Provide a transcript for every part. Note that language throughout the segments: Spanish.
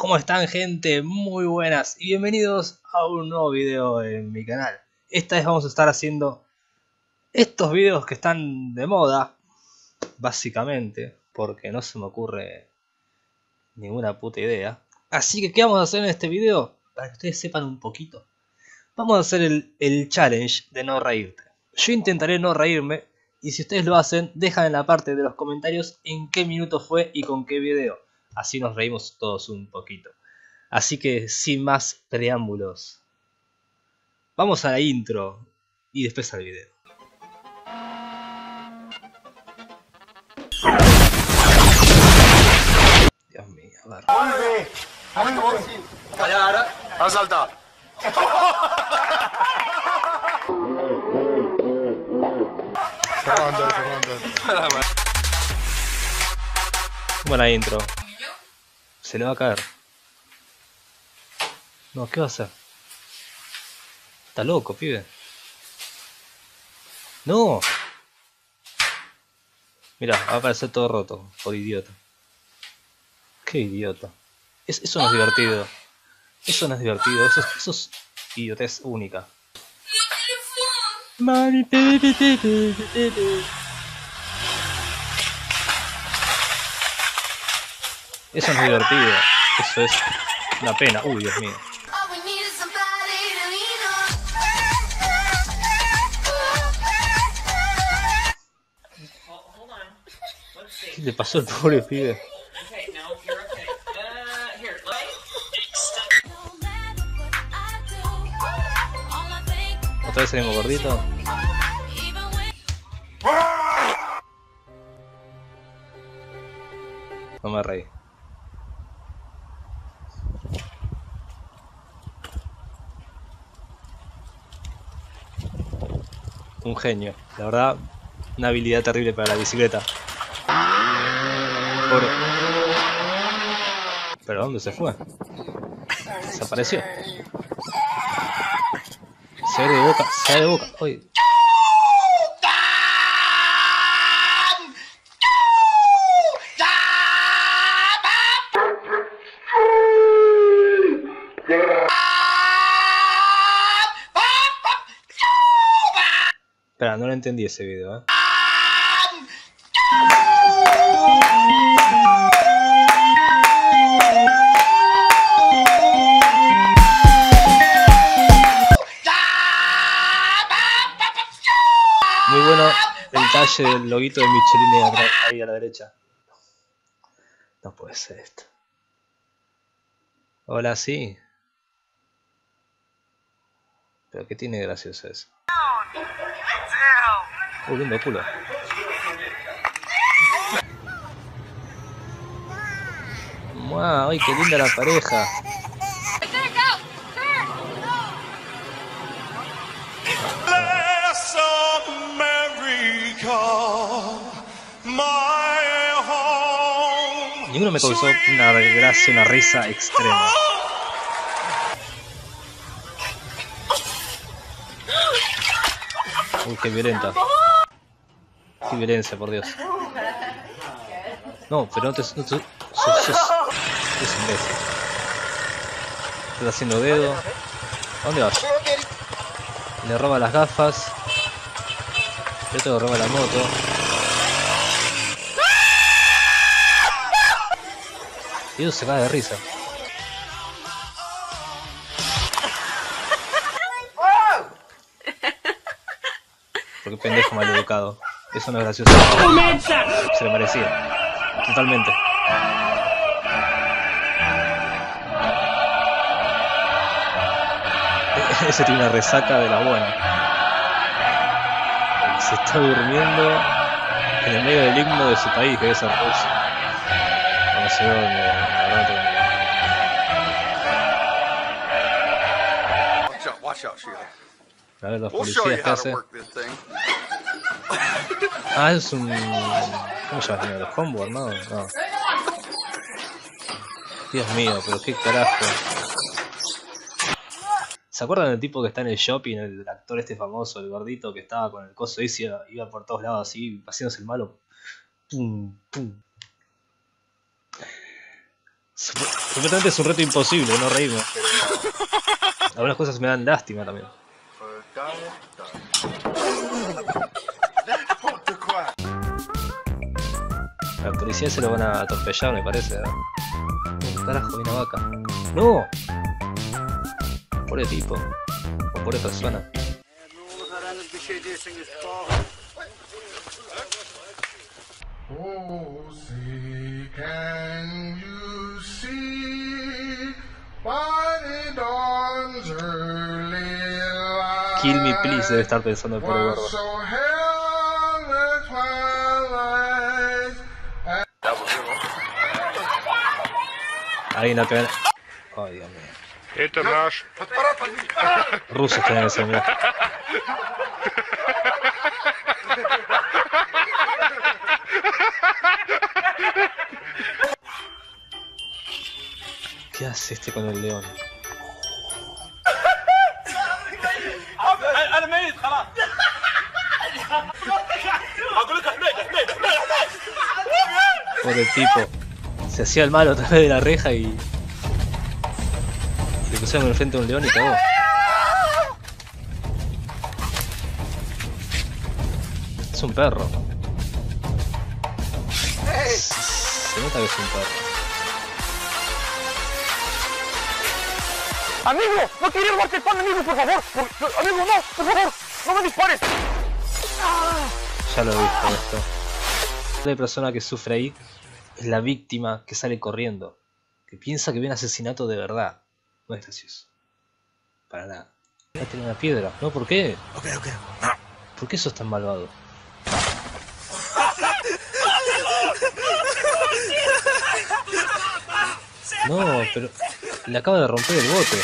¿Cómo están, gente? Muy buenas y bienvenidos a un nuevo video en mi canal. Esta vez vamos a estar haciendo estos videos que están de moda, básicamente, porque no se me ocurre ninguna puta idea. Así que, ¿qué vamos a hacer en este video? Para que ustedes sepan un poquito. Vamos a hacer el challenge de no reírte. Yo intentaré no reírme, y si ustedes lo hacen, dejan en la parte de los comentarios en qué minuto fue y con qué video. Así nos reímos todos un poquito. Así que, sin más preámbulos, vamos a la intro y después al video. Dios mío, a ver. A saltar. Buena intro. Se le va a caer. No, ¿qué va a hacer? Está loco, pibe. No. Mira, va a aparecer todo roto, por idiota. Qué idiota. Eso no es divertido. Eso no es divertido. Eso es idiotez única. Eso no es divertido. Eso es una pena. Uy, Dios mío. ¿Qué le pasó al pobre pibe? ¿Otra vez salimos gordito? No me reí. Un genio, la verdad, una habilidad terrible para la bicicleta. Pobre. ¿Pero dónde se fue? Desapareció. Se va de boca, se va de boca. Uy. Espera, no lo entendí ese video, Muy bueno el talle del loguito de Michelin atrás, ahí a la derecha. No puede ser esto. Hola, sí. ¿Pero qué tiene gracioso eso? Lindo culo. ¡Wow! ¡Ay, qué linda la pareja! Ninguno me causó una gracia, una risa extrema. Uy, qué violenta. Qué violencia, por Dios. No, pero no te... sos imbécil. Estás haciendo dedo. ¿A dónde vas? Le roba las gafas. Yo te roba la moto. Y eso se cae de risa. Porque pendejo maleducado. Eso no es gracioso. Se lo merecía. Totalmente. Ese tiene una resaca de la buena. Se está durmiendo en el medio del himno de su país, que es el Rusia. No sé dónde, la verdad. A ver los policías que hacen. Ah, es un... ¿Cómo se llama? ¿El homework? No, no. Dios mío, pero qué carajo. ¿Se acuerdan del tipo que está en el shopping? El actor este famoso, el gordito que estaba con el coso y iba por todos lados así, haciéndose el malo. Pum, pum. Supuestamente es un reto imposible, no reírme, pero algunas cosas me dan lástima también. La policía se lo van a atropellar, me parece. ¿No? Carajo, hay una vaca. ¡No! Pobre tipo. O pobre persona. Oh, see, can you see why the dawn's early light Kill me please, debe estar pensando el pobre was gordo. so hell the twilight. Alguien la pega. Ay, Dios mío. Это наш. Rusos tienen que ser, mirá. ¿Qué hace este con el león? Pobre tipo. Se hacía el malo a través de la reja y le pusieron enfrente a un león y cagó. Es un perro. Se nota que es un perro. Amigo, no quiero robarte el pan, amigo, por favor. Amigo, no, por favor, no me dispares. Ya lo he visto esto. La persona que sufre ahí es la víctima que sale corriendo, que piensa que ve un asesinato de verdad. No es gracioso. Para nada. Va a tener una piedra. ¿No? ¿Por qué? ¿Por qué sos tan malvado? No, pero le acaba de romper el bote.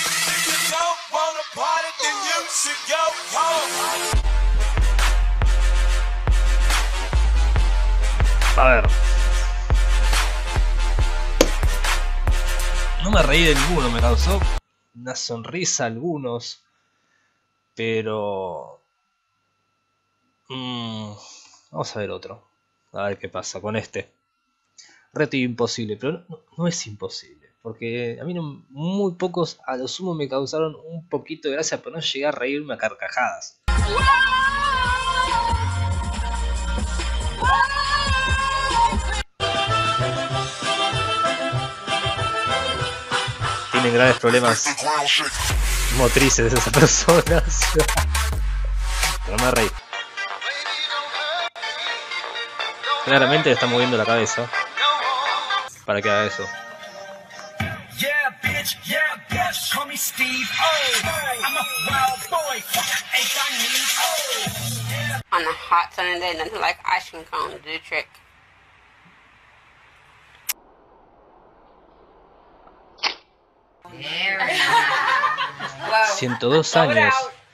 A ver. No me reí de ninguno, me causó una sonrisa algunos. Pero... vamos a ver otro. A ver qué pasa con este. Reto imposible, pero no es imposible. Porque a mí muy pocos a lo sumo me causaron un poquito de gracia, pero no llegué a reírme a carcajadas. Tienen graves problemas motrices esas personas. Pero me reí. Claramente le está moviendo la cabeza para que haga eso. On a hot sunny day, nothing like ice cream cone to do the trick. There we go. 102 años.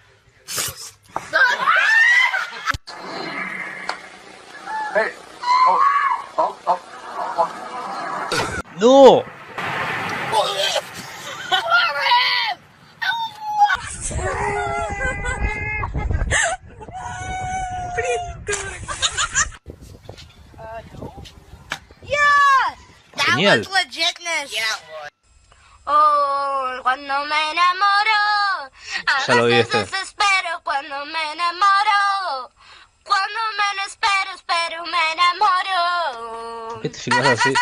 ¡No! Genial. Oh, cuando me enamoro, Ya lo vi veces este. desespero cuando me enamoro. Cuando menos espero, me enamoro. ¿Por qué te filmas así?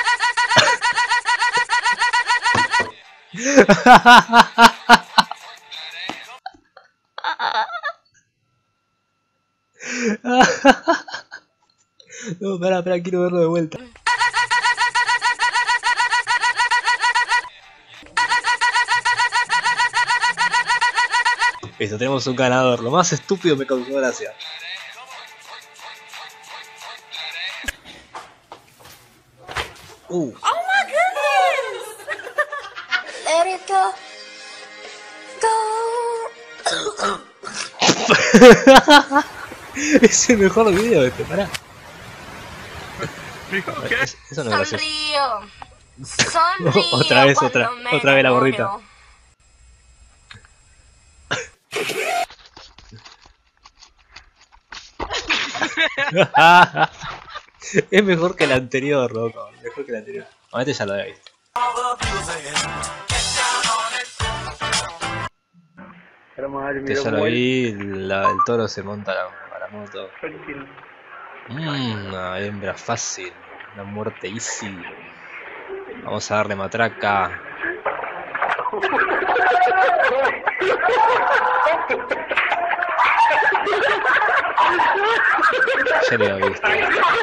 No, pará, quiero verlo de vuelta. Listo, tenemos un ganador. Lo más estúpido me causó gracia. Oh my goodness! Let it go. Go. Es el mejor video este, pará. Eso no es gracioso. Sonrío. Otra vez, cuando otra vez la me gordita. enamoro. Es mejor que el anterior, loco. Mejor que el anterior. Este ya lo había visto. Que ya lo vi, el toro se monta a la moto. Una hembra fácil, una muerte easy. Vamos a darle matraca. Ya lo había visto.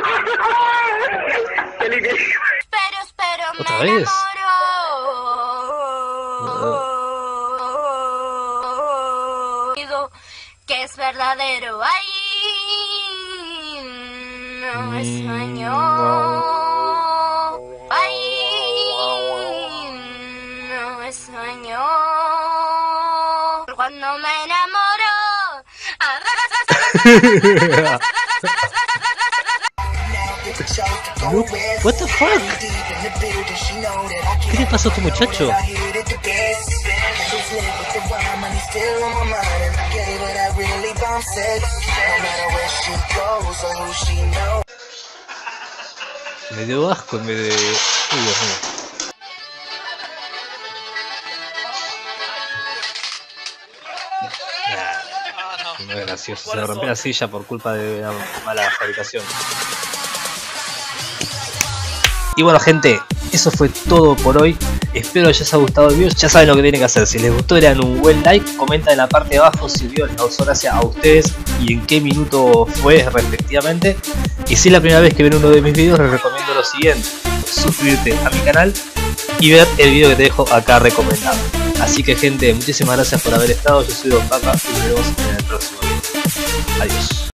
Pero, ¿Otra me vez? enamoro. Que es verdadero. Ay, no es sueño. Ay, no es sueño. Cuando me enamoro. What the fuck? ¿Qué le pasó a este muchacho? Me dio asco en vez de... Uy, Dios mío. No es gracioso, se me rompió la silla por culpa de una mala fabricación. Y bueno, gente, eso fue todo por hoy. Espero les haya gustado el video. Ya saben lo que tienen que hacer. Si les gustó, le dan un buen like. Comenta en la parte de abajo si el video les causó gracia a ustedes y en qué minuto fue respectivamente. Y si es la primera vez que ven uno de mis videos, les recomiendo lo siguiente: suscribirte a mi canal y ver el video que te dejo acá recomendado. Así que, gente, muchísimas gracias por haber estado. Yo soy Don Paca y nos vemos en el próximo video. Adiós.